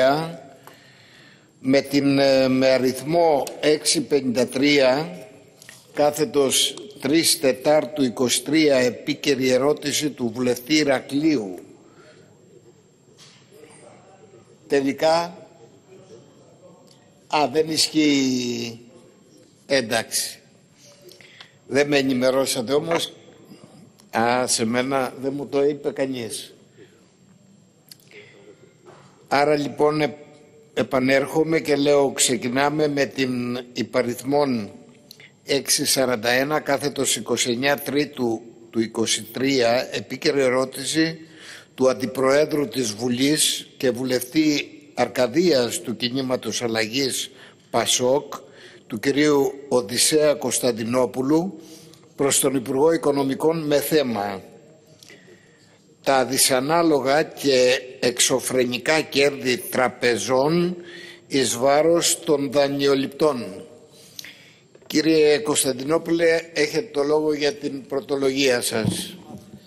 τελικά με αριθμό 653 κάθετος 3 Τετάρτου 23 επίκαιρη ερώτηση του βουλευτή Ηρακλείου. Τελικά, δεν ισχύει, εντάξει. Δεν με ενημερώσατε όμως, σε μένα δεν μου το είπε κανείς. Άρα λοιπόν επανέρχομαι και λέω ξεκινάμε με την υπαριθμόν 641 κάθετος 29 Τρίτου του 23 επίκαιρη ερώτηση του Αντιπροέδρου της Βουλής και βουλευτή Αρκαδίας του Κινήματος Αλλαγής ΠΑΣΟΚ, του κυρίου Οδυσσέα Κωνσταντινόπουλου, προς τον Υπουργό Οικονομικών με θέμα τα δυσανάλογα και εξωφρενικά κέρδη τραπεζών εις βάρος των δανειοληπτών. Κύριε Κωνσταντινόπουλε, έχετε το λόγο για την πρωτολογία σας.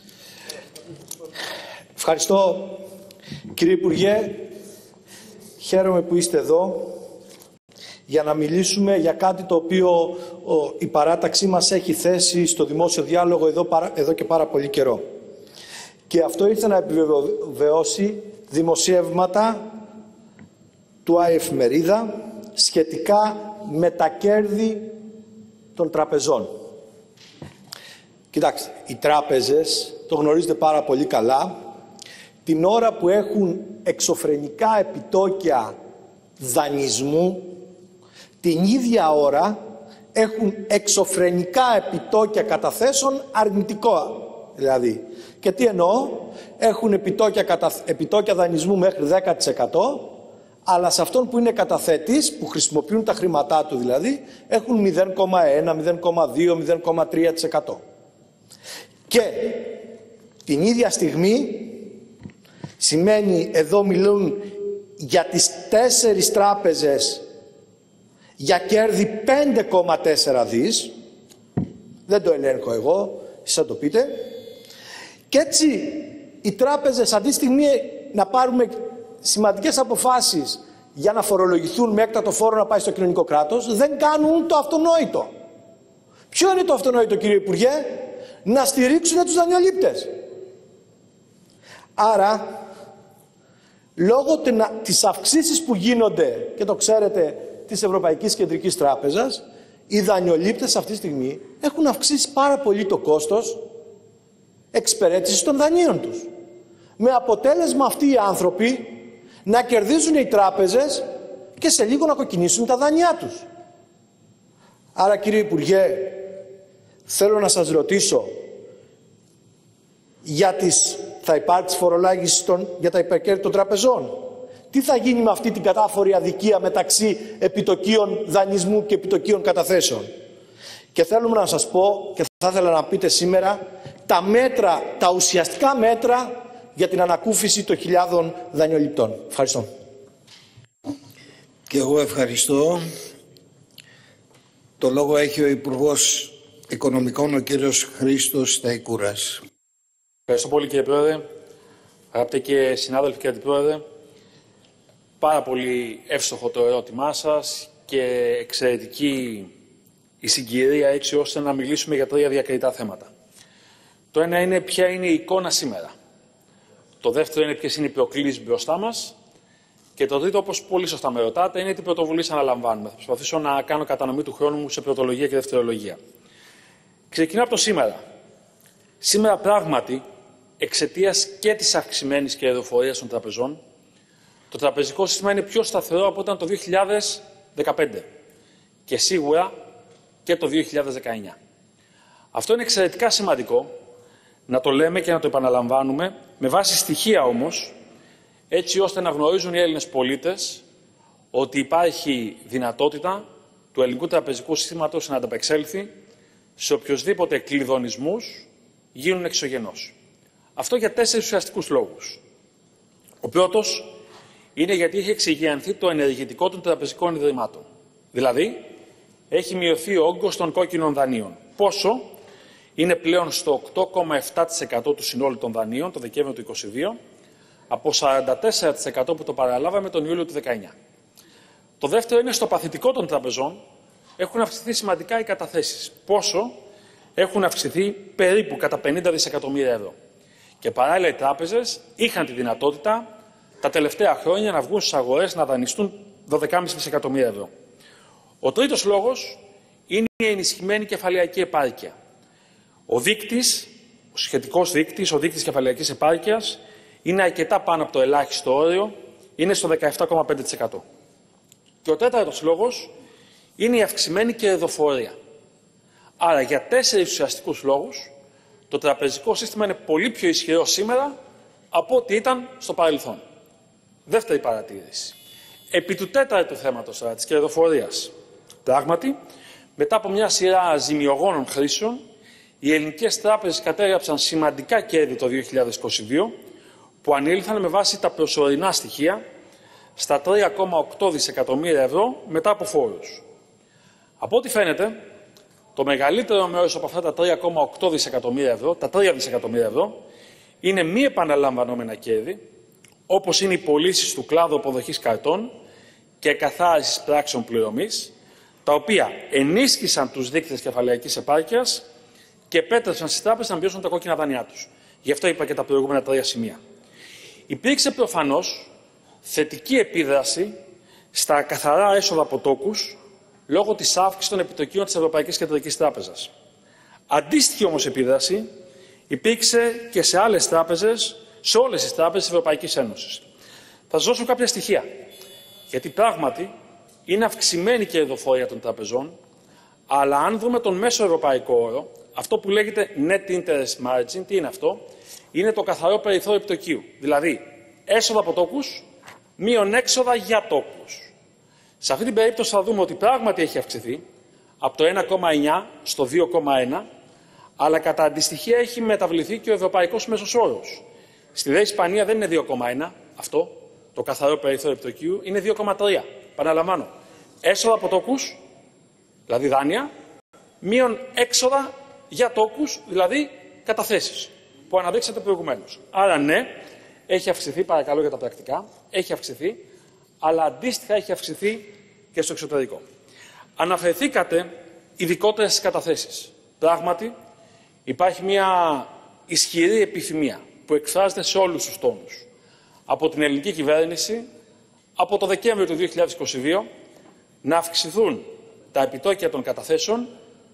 Ευχαριστώ, κύριε Υπουργέ. Χαίρομαι που είστε εδώ για να μιλήσουμε για κάτι το οποίο η παράταξή μας έχει θέσει στο δημόσιο διάλογο εδώ και πάρα πολύ καιρό. Και αυτό ήρθε να επιβεβαιώσει δημοσιεύματα του ΑΕΦ-Μερίδα σχετικά με τα κέρδη των τραπεζών. Κοιτάξτε, οι τράπεζες, το γνωρίζετε πάρα πολύ καλά, την ώρα που έχουν εξωφρενικά επιτόκια δανεισμού, την ίδια ώρα έχουν εξωφρενικά επιτόκια καταθέσεων αρνητικό δηλαδή. Και τι εννοώ, έχουν επιτόκια δανεισμού μέχρι 10%, αλλά σε αυτόν που είναι καταθέτης, που χρησιμοποιούν τα χρήματά του δηλαδή, έχουν 0,1, 0,2, 0,3%. Και την ίδια στιγμή σημαίνει, εδώ μιλούν για τις 4 τράπεζες για κέρδη 5,4 δις, δεν το ελέγχω εγώ, εσείς θα το πείτε, και έτσι οι τράπεζες αντί στιγμή να πάρουμε σημαντικές αποφάσεις για να φορολογηθούν με έκτατο φόρο να πάει στο κοινωνικό κράτος, δεν κάνουν το αυτονόητο. Ποιο είναι το αυτονόητο, κύριε Υπουργέ? Να στηρίξουν τους δανειολήπτες. Άρα, λόγω της αυξήσης που γίνονται, και το ξέρετε, της Ευρωπαϊκής Κεντρικής Τράπεζας, οι δανειολήπτες αυτή τη στιγμή έχουν αυξήσει πάρα πολύ το κόστος εξυπηρέτησης των δανείων τους. Με αποτέλεσμα αυτοί οι άνθρωποι να κερδίζουν οι τράπεζες και σε λίγο να κοκκινήσουν τα δάνειά τους. Άρα, κύριε Υπουργέ, θέλω να σας ρωτήσω, θα υπάρξει φορολόγηση για τα υπερκέρδη των τραπεζών? Τι θα γίνει με αυτή την κατάφορη αδικία μεταξύ επιτοκίων δανεισμού και επιτοκίων καταθέσεων? Και θέλουμε να σας πω, και θα ήθελα να πείτε σήμερα, τα ουσιαστικά μέτρα για την ανακούφιση των χιλιάδων δανειοληπτών. Ευχαριστώ. Και εγώ ευχαριστώ. Το λόγο έχει ο Υπουργός Οικονομικών, ο κύριος Χρήστος Σταϊκούρας. Ευχαριστώ πολύ, κύριε Πρόεδρε. Αγαπητέ και συνάδελφοι και αντιπρόεδρε, πάρα πολύ εύστοχο το ερώτημά σας και εξαιρετική η συγκυρία, έτσι ώστε να μιλήσουμε για 3 διακριτά θέματα. Το ένα είναι ποια είναι η εικόνα σήμερα. Το δεύτερο είναι ποιες είναι οι προκλήσεις μπροστά μας. Και το τρίτο, όπως πολύ σωστά με ρωτάτε, είναι τι πρωτοβουλίες αναλαμβάνουμε. Θα προσπαθήσω να κάνω κατανομή του χρόνου μου σε πρωτολογία και δευτερολογία. Ξεκινάω από το σήμερα. Σήμερα πράγματι, εξαιτίας και της αυξημένης κερδοφορίας των τραπεζών, το τραπεζικό σύστημα είναι πιο σταθερό από όταν το 2015 και σίγουρα και το 2019. Αυτό είναι εξαιρετικά σημαντικό να το λέμε και να το επαναλαμβάνουμε, με βάση στοιχεία όμως, έτσι ώστε να γνωρίζουν οι Έλληνες πολίτες ότι υπάρχει δυνατότητα του ελληνικού τραπεζικού συστήματος να ανταπεξέλθει σε οποιοσδήποτε κλειδονισμούς γίνουν εξωγενώς. Αυτό για 4 ουσιαστικούς λόγους. Ο πρώτος είναι γιατί έχει εξηγιανθεί το ενεργητικό των τραπεζικών ιδρυμάτων. Δηλαδή, έχει μειωθεί ο όγκος των κόκκινων δανείων. Πόσο? Είναι πλέον στο 8,7% του συνόλου των δανείων το Δεκέμβριο του 2022, από 44% που το παραλάβαμε τον Ιούλιο του 19. Το δεύτερο είναι στο παθητικό των τραπεζών. Έχουν αυξηθεί σημαντικά οι καταθέσεις. Πόσο? Έχουν αυξηθεί περίπου κατά 50 δισεκατομμύρια ευρώ. Και παράλληλα οι τράπεζες είχαν τη δυνατότητα τα τελευταία χρόνια να βγουν στις αγορές να δανειστούν 12,5 δισεκατομμύρια ευρώ. Ο τρίτος λόγος είναι η ενισχυμένη κεφαλαιακή επάρκεια. Ο σχετικός δείκτης, ο δείκτης κεφαλαιακής επάρκειας, είναι αρκετά πάνω από το ελάχιστο όριο, είναι στο 17,5%. Και ο τέταρτος λόγος είναι η αυξημένη κερδοφορία. Άρα για 4 ουσιαστικούς λόγους το τραπεζικό σύστημα είναι πολύ πιο ισχυρό σήμερα από ό,τι ήταν στο παρελθόν. Δεύτερη παρατήρηση. Επί του τέταρτου θέματος της κερδοφορίας. Πράγματι, μετά από μια σειρά ζημιογόνων χρήσεων, οι ελληνικές τράπεζες κατέγραψαν σημαντικά κέρδη το 2022, που ανήλθαν με βάση τα προσωρινά στοιχεία στα 3,8 δισεκατομμύρια ευρώ μετά από φόρους. Από ό,τι φαίνεται, το μεγαλύτερο μέρος από αυτά τα 3,8 δισεκατομμύρια ευρώ, τα 3 δισεκατομμύρια ευρώ, είναι μη επαναλαμβανόμενα κέρδη, όπως είναι οι πωλήσεις του κλάδου αποδοχής καρτών και εκαθάρισης πράξεων πληρωμής, τα οποία ενίσχυσαν τους δείκτες κεφαλαιακής επάρκειας και επέτρεψαν στις τράπεζες να μειώσουν τα κόκκινα δάνειά τους. Γι' αυτό είπα και τα προηγούμενα 3 σημεία. Υπήρξε προφανώς θετική επίδραση στα καθαρά έσοδα από τόκους λόγω της αύξησης των επιτοκίων της Ευρωπαϊκής Κεντρικής Τράπεζας. Αντίστοιχη όμως επίδραση υπήρξε και σε άλλες τράπεζες, σε όλες τις τράπεζες της Ευρωπαϊκής Ένωσης. Θα σας δώσω κάποια στοιχεία, γιατί πράγματι είναι αυξημένη η κερδοφορία των τραπεζών, αλλά αν δούμε τον μέσο ευρωπαϊκό όρο, αυτό που λέγεται net interest margin, τι είναι αυτό? Είναι το καθαρό περιθώριο επιτοκίου. Δηλαδή, έσοδα από τόκους μείον έξοδα για τόκους. Σε αυτή την περίπτωση θα δούμε ότι πράγματι έχει αυξηθεί από το 1,9 στο 2,1, αλλά κατά αντιστοιχεία έχει μεταβληθεί και ο ευρωπαϊκός μέσος όρος. Στη ΔΕ Ισπανία δεν είναι 2,1 αυτό, το καθαρό περιθώριο επιτοκίου, είναι 2,3. Παραλαμβάνω, έσοδα από τόκους, δηλαδή δάνεια, μείον έξοδα για τόκους, δηλαδή καταθέσεις, που αναδείξατε προηγουμένως. Άρα ναι, έχει αυξηθεί, παρακαλώ για τα πρακτικά, έχει αυξηθεί, αλλά αντίστοιχα έχει αυξηθεί και στο εξωτερικό. Αναφερθήκατε ειδικότερα στις καταθέσεις. Πράγματι, υπάρχει μια ισχυρή επιθυμία που εκφράζεται σε όλους τους τόνους από την ελληνική κυβέρνηση από το Δεκέμβριο του 2022 να αυξηθούν τα επιτόκια των καταθέσεων,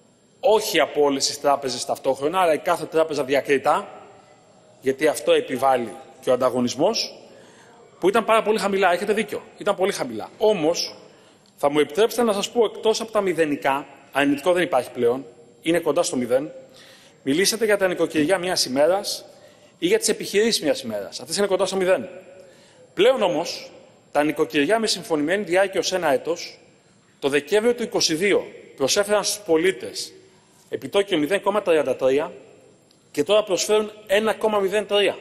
όχι από όλες τις τράπεζες ταυτόχρονα, αλλά η κάθε τράπεζα διακριτά, γιατί αυτό επιβάλλει και ο ανταγωνισμός, που ήταν πάρα πολύ χαμηλά. Έχετε δίκιο, ήταν πολύ χαμηλά. Όμως, θα μου επιτρέψετε να σας πω, εκτός από τα μηδενικά, αρνητικό δεν υπάρχει πλέον, είναι κοντά στο 0, μιλήσατε για τα νοικοκυριά μιας ημέρας ή για τις επιχειρήσεις μιας ημέρας. Αυτές είναι κοντά στο 0. Πλέον όμως, τα νοικοκυριά με συμφωνημένη διάρκεια ως 1 έτος, το Δεκέμβριο του 2022 προσέφεραν στους πολίτες επιτόκιο 0,33 και τώρα προσφέρουν 1,03.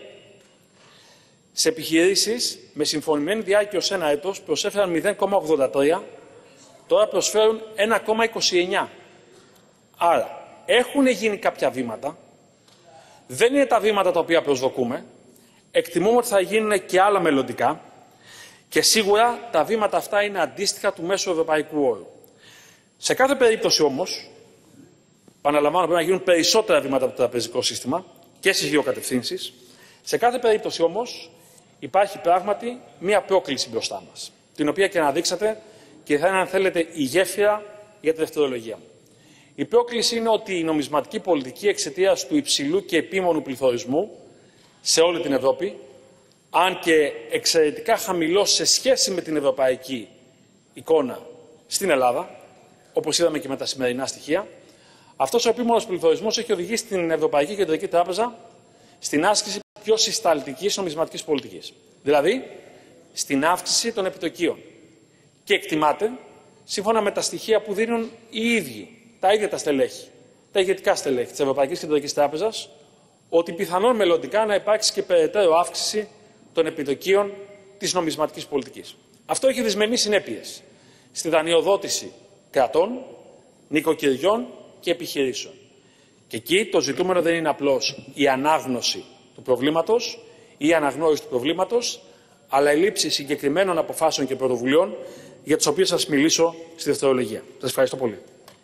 Σε επιχειρήσεις με συμφωνημένη διάρκεια ως 1 έτος προσέφεραν 0,83, τώρα προσφέρουν 1,29. Άρα, έχουν γίνει κάποια βήματα, δεν είναι τα βήματα τα οποία προσδοκούμε, εκτιμούμε ότι θα γίνουν και άλλα μελλοντικά και σίγουρα τα βήματα αυτά είναι αντίστοιχα του μέσου ευρωπαϊκού όρου. Σε κάθε περίπτωση όμως, επαναλαμβάνω, πρέπει να γίνουν περισσότερα βήματα από το τραπεζικό σύστημα και στις δύο κατευθύνσεις. Σε κάθε περίπτωση όμως υπάρχει πράγματι μία πρόκληση μπροστά μας, την οποία και αναδείξατε και θα είναι, αν θέλετε, η γέφυρα για τη δευτερολογία μου. Η πρόκληση είναι ότι η νομισματική πολιτική, εξαιτίας του υψηλού και επίμονου πληθωρισμού σε όλη την Ευρώπη, αν και εξαιρετικά χαμηλό σε σχέση με την ευρωπαϊκή εικόνα στην Ελλάδα, όπως είδαμε και με τα σημερινά στοιχεία, αυτός ο επίμονος πληθωρισμός έχει οδηγήσει την Ευρωπαϊκή Κεντρική Τράπεζα στην άσκηση πιο συσταλτικής νομισματικής πολιτικής. Δηλαδή, στην αύξηση των επιτοκίων. Και εκτιμάται, σύμφωνα με τα στοιχεία που δίνουν οι ίδιοι, τα ίδια τα στελέχη, τα ηγετικά στελέχη της Ευρωπαϊκής Κεντρικής Τράπεζας, ότι πιθανόν μελλοντικά να υπάρξει και περαιτέρω αύξηση των επιτοκίων της νομισματικής πολιτικής. Αυτό έχει δυσμενείς συνέπειες στη δανειοδότηση κρατών, νοικοκυριών και επιχειρήσεων. Και εκεί το ζητούμενο δεν είναι απλώς η ανάγνωση του προβλήματος, ή αναγνώριση του προβλήματος, αλλά η λήψη συγκεκριμένων αποφάσεων και πρωτοβουλειών για τις οποίες θα σας μιλήσω στη δευτερολογία. Σας ευχαριστώ πολύ.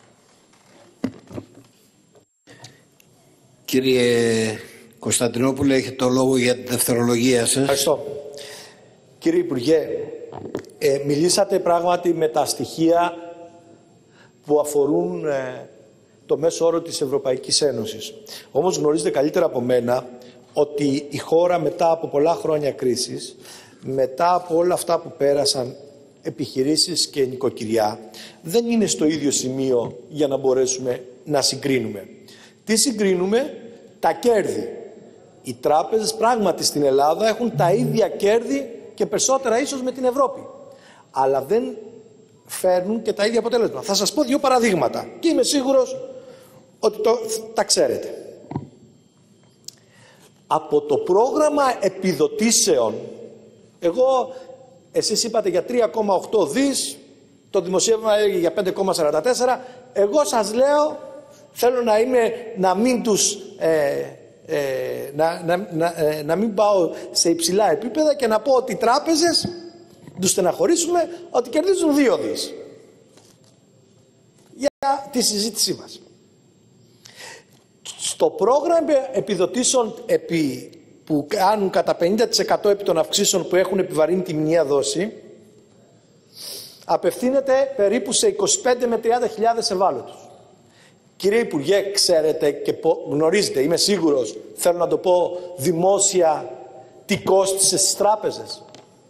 Κύριε Κωνσταντινόπουλε, έχετε το λόγο για τη δευτερολογία σας. Ευχαριστώ. Κύριε Υπουργέ, μιλήσατε πράγματι με τα στοιχεία που αφορούν το μέσο όρο της Ευρωπαϊκής Ένωσης. Όμως γνωρίζετε καλύτερα από μένα ότι η χώρα μετά από πολλά χρόνια κρίσης, μετά από όλα αυτά που πέρασαν επιχειρήσεις και νοικοκυριά, δεν είναι στο ίδιο σημείο για να μπορέσουμε να συγκρίνουμε. Τι συγκρίνουμε? Τα κέρδη. Οι τράπεζες πράγματι στην Ελλάδα έχουν τα ίδια κέρδη και περισσότερα ίσως με την Ευρώπη. Αλλά δεν φέρνουν και τα ίδια αποτέλεσμα. Θα σας πω δύο παραδείγματα και είμαι σίγουρος ότι τα ξέρετε. Από το πρόγραμμα επιδοτήσεων, εσείς είπατε για 3,8 δις, το δημοσίευμα έλεγε για 5,44, εγώ σας λέω, θέλω να μην πάω σε υψηλά επίπεδα και να πω ότι οι τράπεζες, τους στεναχωρήσουμε, ότι κερδίζουν 2 δις. Για τη συζήτησή μας. Στο πρόγραμμα επιδοτήσεων που κάνουν κατά 50% επί των αυξήσεων που έχουν επιβαρύνει τη μηνιαία δόση, απευθύνεται περίπου σε 25 με 30.000 ευάλωτους. Κύριε Υπουργέ, ξέρετε και γνωρίζετε, είμαι σίγουρος, θέλω να το πω δημόσια, τι κόστισε στις τράπεζες?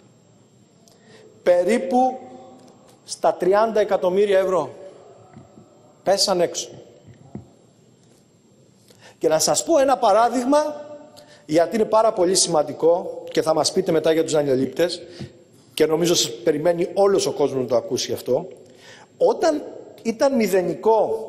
Περίπου στα 30 εκατομμύρια ευρώ. Πέσαν έξω. Και να σας πω ένα παράδειγμα, γιατί είναι πάρα πολύ σημαντικό και θα μας πείτε μετά για τους δανειολήπτες και νομίζω σας περιμένει όλος ο κόσμος να το ακούσει αυτό. Όταν ήταν μηδενικό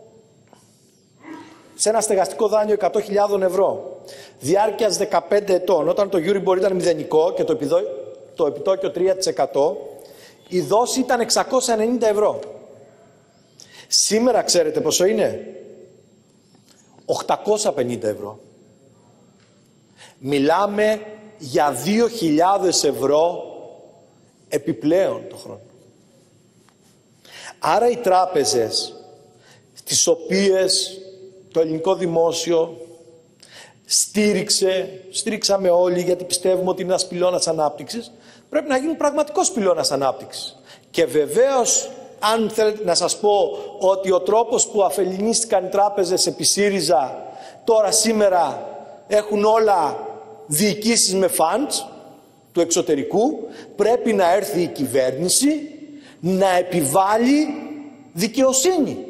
σε ένα στεγαστικό δάνειο 100.000 ευρώ διάρκειας 15 ετών, όταν το Euribor ήταν μηδενικό και το επιτόκιο 3%, η δόση ήταν 690 ευρώ. Σήμερα ξέρετε πόσο είναι? 850 ευρώ. Μιλάμε για 2.000 ευρώ επιπλέον το χρόνο. Άρα οι τράπεζες, τις οποίες το ελληνικό δημόσιο στήριξαμε όλοι, γιατί πιστεύουμε ότι είναι ένας πυλώνας ανάπτυξης, πρέπει να γίνουν πραγματικός πυλώνας ανάπτυξης. Και βεβαίως, αν θέλετε να σας πω ότι ο τρόπος που αφεληνίστηκαν οι τράπεζες επί ΣΥΡΙΖΑ, τώρα σήμερα έχουν όλα διοικήσεις με funds του εξωτερικού, πρέπει να έρθει η κυβέρνηση να επιβάλλει δικαιοσύνη.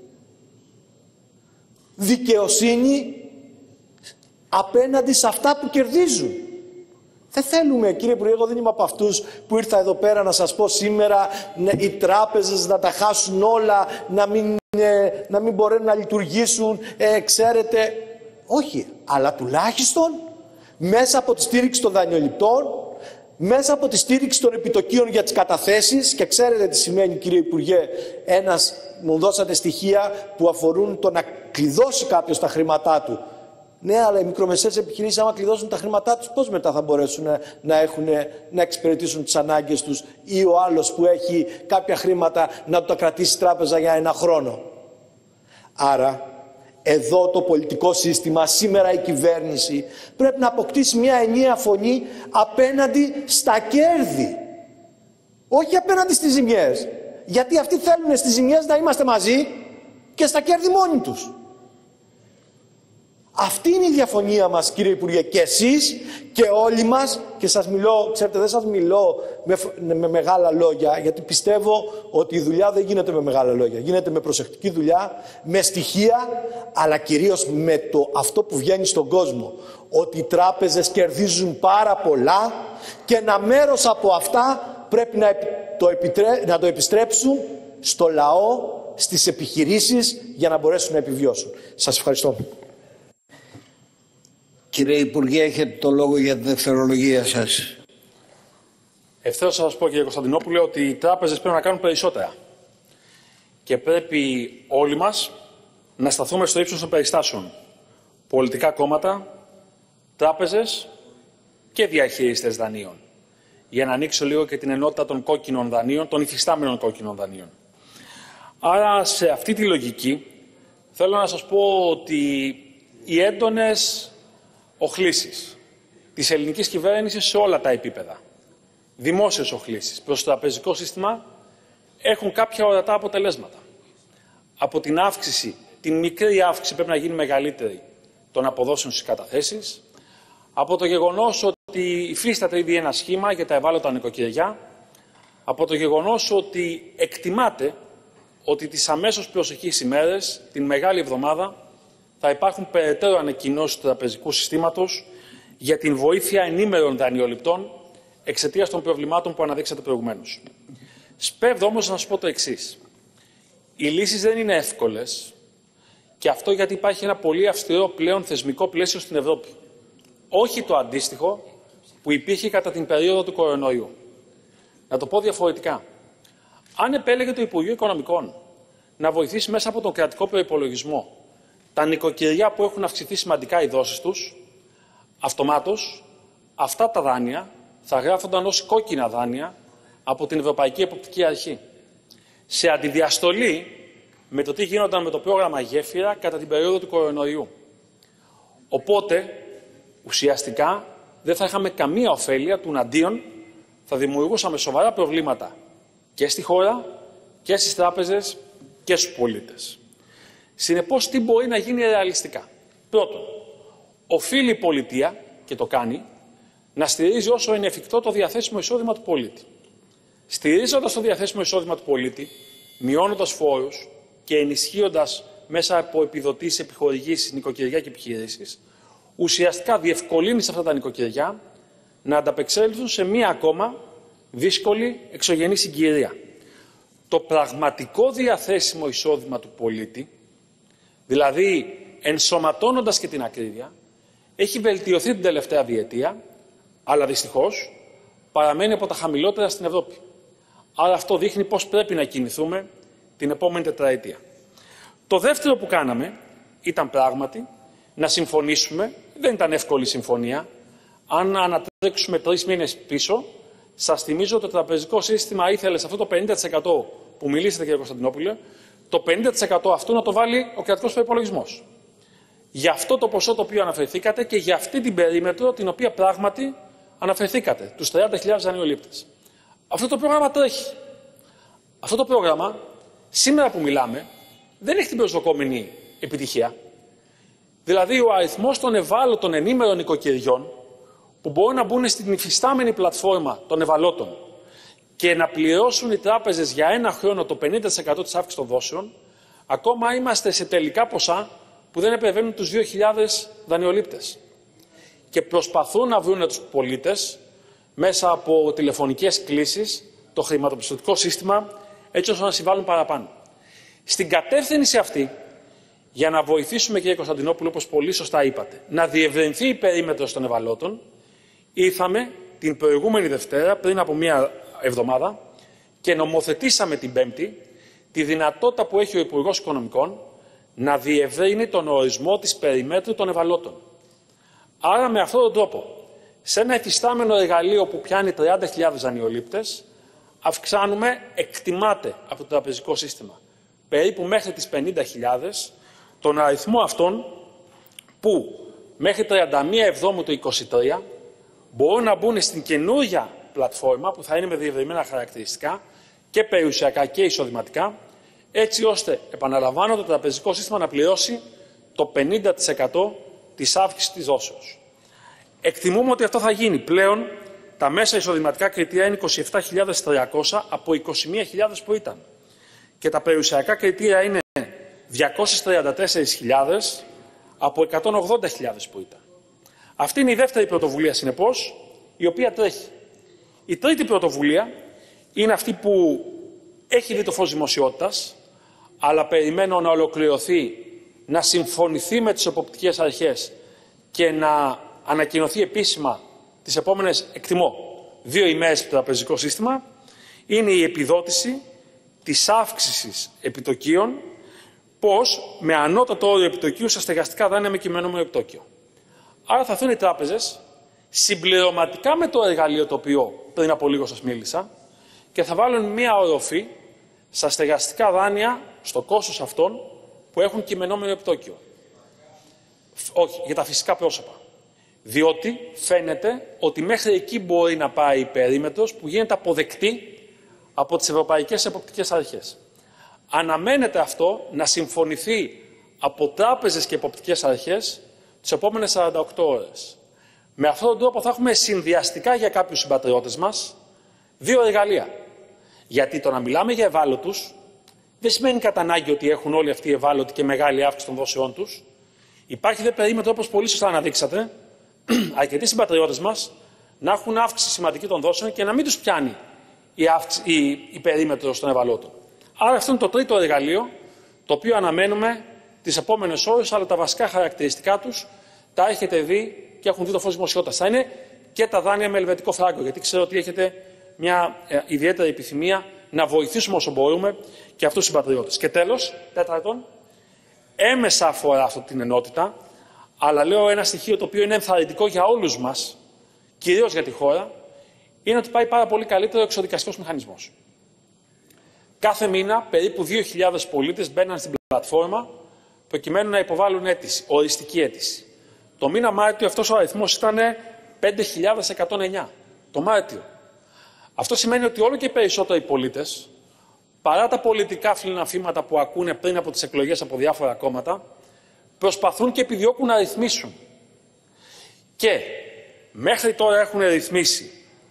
Δικαιοσύνη απέναντι σε αυτά που κερδίζουν. Δεν θέλουμε, κύριε Υπουργέ, εγώ δεν είμαι από αυτούς που ήρθα εδώ πέρα να σας πω σήμερα οι τράπεζες να τα χάσουν όλα, να μην μπορούν να λειτουργήσουν, ξέρετε. Όχι, αλλά τουλάχιστον μέσα από τη στήριξη των δανειοληπτών, μέσα από τη στήριξη των επιτοκίων για τις καταθέσεις, και ξέρετε τι σημαίνει, κύριε Υπουργέ, μου δώσατε στοιχεία που αφορούν το να κλειδώσει κάποιος τα χρήματά του. Ναι, αλλά οι μικρομεσαίες επιχειρήσεις, άμα κλειδώσουν τα χρήματά τους, πώς μετά θα μπορέσουν να εξυπηρετήσουν τις ανάγκες τους, ή ο άλλος που έχει κάποια χρήματα να του τα κρατήσει η τράπεζα για 1 χρόνο? Άρα, εδώ το πολιτικό σύστημα, σήμερα η κυβέρνηση, πρέπει να αποκτήσει μια ενιαία φωνή απέναντι στα κέρδη. Όχι απέναντι στις ζημιές. Γιατί αυτοί θέλουν στις ζημιές να είμαστε μαζί και στα κέρδη μόνοι τους. Αυτή είναι η διαφωνία μας, κύριε Υπουργέ, και εσείς και όλοι μας, και σας μιλώ, ξέρετε, δεν σας μιλώ με μεγάλα λόγια, γιατί πιστεύω ότι η δουλειά δεν γίνεται με μεγάλα λόγια. Γίνεται με προσεκτική δουλειά, με στοιχεία, αλλά κυρίως με αυτό που βγαίνει στον κόσμο. Ότι οι τράπεζες κερδίζουν πάρα πολλά και ένα μέρος από αυτά πρέπει να το επιστρέψουν στο λαό, στις επιχειρήσεις, για να μπορέσουν να επιβιώσουν. Σας ευχαριστώ. Κύριε Υπουργέ, έχετε το λόγο για τη δευτερολογία σας. Ευθέως θα σας πω, κύριε Κωνσταντινόπουλε, ότι οι τράπεζες πρέπει να κάνουν περισσότερα. Και πρέπει όλοι μας να σταθούμε στο ύψος των περιστάσεων. Πολιτικά κόμματα, τράπεζες και διαχειριστές δανείων. Για να ανοίξω λίγο και την ενότητα των κόκκινων δανείων, των υφιστάμενων κόκκινων δανείων. Άρα, σε αυτή τη λογική, θέλω να σας πω ότι οι έντονες οχλήσεις της ελληνικής κυβέρνησης σε όλα τα επίπεδα, δημόσιες οχλήσεις προς το τραπεζικό σύστημα, έχουν κάποια ορατά αποτελέσματα. Από την αύξηση, την μικρή αύξηση πρέπει να γίνει μεγαλύτερη των αποδόσεων στις καταθέσεις, από το γεγονός ότι υφίσταται ήδη ένα σχήμα για τα ευάλωτα νοικοκυριά, από το γεγονός ότι εκτιμάται ότι τις αμέσως προσεχείς ημέρες, την Μεγάλη Εβδομάδα, θα υπάρχουν περαιτέρω ανακοινώσεις του τραπεζικού συστήματος για την βοήθεια ενήμερων δανειοληπτών εξαιτίας των προβλημάτων που αναδείξατε προηγουμένως. Σπέβδω όμως να σας πω το εξής. Οι λύσεις δεν είναι εύκολες και αυτό γιατί υπάρχει ένα πολύ αυστηρό πλέον θεσμικό πλαίσιο στην Ευρώπη. Όχι το αντίστοιχο που υπήρχε κατά την περίοδο του κορονοϊού. Να το πω διαφορετικά. Αν επέλεγε το Υπουργείο Οικονομικών να βοηθήσει μέσα από τον κρατικό προϋπολογισμό τα νοικοκυριά που έχουν αυξηθεί σημαντικά οι δόσεις τους, αυτομάτως αυτά τα δάνεια θα γράφονταν ως κόκκινα δάνεια από την Ευρωπαϊκή Εποπτική Αρχή. Σε αντιδιαστολή με το τι γίνονταν με το πρόγραμμα Γέφυρα κατά την περίοδο του κορονοϊού. Οπότε, ουσιαστικά, δεν θα είχαμε καμία ωφέλεια, τουναντίον θα δημιουργούσαμε σοβαρά προβλήματα και στη χώρα και στις τράπεζες και στους πολίτες. Συνεπώς, τι μπορεί να γίνει ρεαλιστικά. Πρώτον, οφείλει η πολιτεία, και το κάνει, να στηρίζει όσο είναι εφικτό το διαθέσιμο εισόδημα του πολίτη. Στηρίζοντας το διαθέσιμο εισόδημα του πολίτη, μειώνοντας φόρους και ενισχύοντας μέσα από επιδοτήσεις, επιχορηγήσεις, νοικοκυριά και επιχειρήσεις, ουσιαστικά διευκολύνει σε αυτά τα νοικοκυριά να ανταπεξέλθουν σε μία ακόμα δύσκολη εξωγενή συγκυρία. Το πραγματικό διαθέσιμο εισόδημα του πολίτη, δηλαδή ενσωματώνοντας και την ακρίβεια, έχει βελτιωθεί την τελευταία διετία, αλλά δυστυχώς παραμένει από τα χαμηλότερα στην Ευρώπη. Άρα αυτό δείχνει πώς πρέπει να κινηθούμε την επόμενη τετραετία. Το δεύτερο που κάναμε ήταν πράγματι να συμφωνήσουμε, δεν ήταν εύκολη συμφωνία, αν ανατρέξουμε 3 μήνες πίσω, σας θυμίζω ότι το τραπεζικό σύστημα ήθελε σε αυτό το 50% που μιλήσατε κύριε Κωνσταντινόπουλε, το 50% αυτού να το βάλει ο κρατικός προϋπολογισμός. Για αυτό το ποσό το οποίο αναφερθήκατε και για αυτή την περίμετρο την οποία πράγματι αναφερθήκατε, τους 30.000 δανειολήπτες. Αυτό το πρόγραμμα τρέχει. Αυτό το πρόγραμμα, σήμερα που μιλάμε, δεν έχει την προσδοκόμενη επιτυχία. Δηλαδή, ο αριθμός των ευάλωτων ενήμερων νοικοκυριών που μπορούν να μπουν στην υφιστάμενη πλατφόρμα των ευαλώτων και να πληρώσουν οι τράπεζες για ένα χρόνο το 50% της αύξησης των δόσεων, ακόμα είμαστε σε τελικά ποσά που δεν επεβαίνουν τους 2.000 δανειολήπτες. Και προσπαθούν να βρουν τους πολίτες μέσα από τηλεφωνικές κλήσεις το χρηματοπιστωτικό σύστημα έτσι ώστε να συμβάλλουν παραπάνω. Στην κατεύθυνση αυτή, για να βοηθήσουμε κύριε Κωνσταντινόπουλο, όπως πολύ σωστά είπατε, να διευρυνθεί η περίμετρος των ευαλώτων, ήρθαμε την προηγούμενη Δευτέρα, πριν από μία εβδομάδα, και νομοθετήσαμε την Πέμπτη τη δυνατότητα που έχει ο Υπουργός Οικονομικών να διευρύνει τον ορισμό της περιμέτρου των ευαλώτων. Άρα με αυτόν τον τρόπο, σε ένα εφιστάμενο εργαλείο που πιάνει 30.000 δανειολήπτες, αυξάνουμε, εκτιμάται από το τραπεζικό σύστημα, περίπου μέχρι τις 50.000, τον αριθμό αυτών που μέχρι 31 Εβδόμου του 2023 μπορούν να μπουν στην καινούργια πλατφόρμα που θα είναι με διευρυμένα χαρακτηριστικά και περιουσιακά και εισοδηματικά, έτσι ώστε, επαναλαμβάνω, το τραπεζικό σύστημα να πληρώσει το 50% της αύξησης της δόσεως. Εκτιμούμε ότι αυτό θα γίνει. Πλέον τα μέσα εισοδηματικά κριτήρια είναι 27.300 από 21.000 που ήταν. Και τα περιουσιακά κριτήρια είναι 234.000 από 180.000 που ήταν. Αυτή είναι η δεύτερη πρωτοβουλία, συνεπώς, η οποία τρέχει. Η τρίτη πρωτοβουλία είναι αυτή που έχει δει το φως δημοσιότητας, αλλά περιμένω να ολοκληρωθεί, να συμφωνηθεί με τις εποπτικές αρχές και να ανακοινωθεί επίσημα τις επόμενες, εκτιμώ, 2 ημέρες στο τραπεζικό σύστημα, είναι η επιδότηση της αύξησης επιτοκίων, πώς με ανώτατο όριο επιτοκίου στα στεγαστικά δάνεια με κειμενόμενο επιτόκιο. Άρα θα έρθουν οι τράπεζες συμπληρωματικά με το εργαλείο το οποίο πριν από λίγο σας μίλησα, και θα βάλουν μία οροφή στα στεγαστικά δάνεια, στο κόστος αυτών που έχουν κειμενόμενο επιτόκιο. Όχι, για τα φυσικά πρόσωπα. Διότι φαίνεται ότι μέχρι εκεί μπορεί να πάει η περίμετρος που γίνεται αποδεκτή από τις Ευρωπαϊκές Εποπτικές Αρχές. Αναμένεται αυτό να συμφωνηθεί από τράπεζες και εποπτικές αρχές τις επόμενες 48 ώρες. Με αυτόν τον τρόπο θα έχουμε συνδυαστικά για κάποιους συμπατριώτες μας δύο εργαλεία. Γιατί το να μιλάμε για ευάλωτους δεν σημαίνει κατά ανάγκη ότι έχουν όλοι αυτοί οι ευάλωτοι και μεγάλη αύξηση των δόσεών τους. Υπάρχει δε περίμετρο, όπως πολύ σωστά αναδείξατε, αρκετοί συμπατριώτες μας να έχουν αύξηση σημαντική των δόσεων και να μην τους πιάνει η περίμετρο των ευαλώτων. Άρα αυτό είναι το τρίτο εργαλείο, το οποίο αναμένουμε τις επόμενες ώρες, αλλά τα βασικά χαρακτηριστικά τους τα έχετε δει και έχουν δει το φως δημοσιότητας. Θα είναι και τα δάνεια με ελβετικό φράγκο, γιατί ξέρω ότι έχετε μια ιδιαίτερη επιθυμία να βοηθήσουμε όσο μπορούμε και αυτούς τους συμπατριώτες. Και τέλος, τέταρτον, έμεσα αφορά αυτή την ενότητα, αλλά λέω ένα στοιχείο το οποίο είναι ενθαρρυντικό για όλους μας, κυρίως για τη χώρα, είναι ότι πάει πάρα πολύ καλύτερο ο εξοδικαστικός μηχανισμός. Κάθε μήνα περίπου 2.000 πολίτες μπαίναν στην πλατφόρμα προκειμένου να υποβάλουν αίτηση, οριστική αίτηση. Το μήνα Μάρτιο αυτός ο αριθμός ήταν 5.109. Το Μάρτιο. Αυτό σημαίνει ότι όλο και περισσότεροι πολίτες, παρά τα πολιτικά φιλαναφήματα που ακούνε πριν από τις εκλογές από διάφορα κόμματα, προσπαθούν και επιδιώκουν να ρυθμίσουν. Και μέχρι τώρα έχουν ρυθμίσει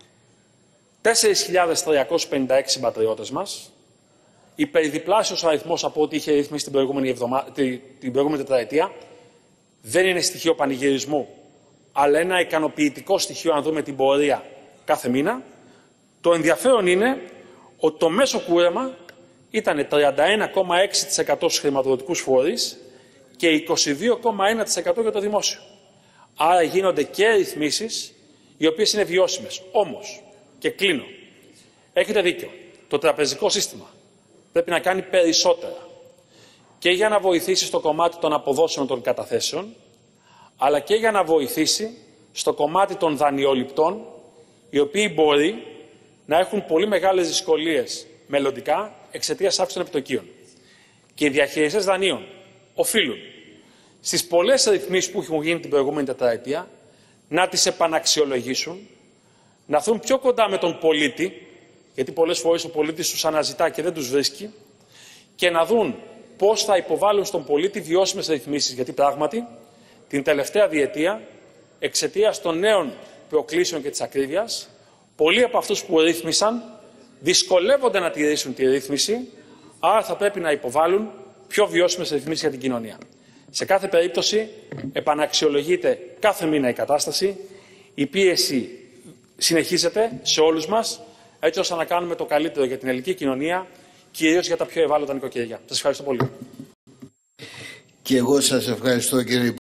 4.356 συμπατριώτες μας, υπερδιπλάσιος αριθμός από ό,τι είχε ρυθμίσει την προηγούμενη τετραετία. Δεν είναι στοιχείο πανηγυρισμού, αλλά ένα ικανοποιητικό στοιχείο αν δούμε την πορεία κάθε μήνα. Το ενδιαφέρον είναι ότι το μέσο κούρεμα ήταν 31,6% στους χρηματοδοτικούς φορείς και 22,1% για το δημόσιο. Άρα γίνονται και ρυθμίσεις οι οποίες είναι βιώσιμες. Όμως, και κλείνω, έχετε δίκιο, το τραπεζικό σύστημα πρέπει να κάνει περισσότερα και για να βοηθήσει στο κομμάτι των αποδόσεων των καταθέσεων, αλλά και για να βοηθήσει στο κομμάτι των δανειοληπτών, οι οποίοι μπορεί να έχουν πολύ μεγάλες δυσκολίες μελλοντικά εξαιτίας αύξησης των επιτοκίων. Και οι διαχειριστές δανείων οφείλουν στις πολλές ρυθμίσεις που έχουν γίνει την προηγούμενη τετραετία να τις επαναξιολογήσουν, να έρθουν πιο κοντά με τον πολίτη, γιατί πολλές φορές ο πολίτης τους αναζητά και δεν τους βρίσκει, και να δουν πώς θα υποβάλουν στον πολίτη βιώσιμες ρυθμίσεις. Γιατί πράγματι την τελευταία διετία, εξαιτίας των νέων προκλήσεων και της ακρίβειας, πολλοί από αυτούς που ρύθμισαν δυσκολεύονται να τηρήσουν τη ρύθμιση, άρα θα πρέπει να υποβάλουν πιο βιώσιμες ρυθμίσεις για την κοινωνία. Σε κάθε περίπτωση επαναξιολογείται κάθε μήνα η κατάσταση, η πίεση συνεχίζεται σε όλους μας, έτσι ώστε να κάνουμε το καλύτερο για την ελληνική κοινωνία, κυρίως για τα πιο ευάλωτα νοικοκυριά. Σας ευχαριστώ πολύ. Και εγώ σας ευχαριστώ, κύριε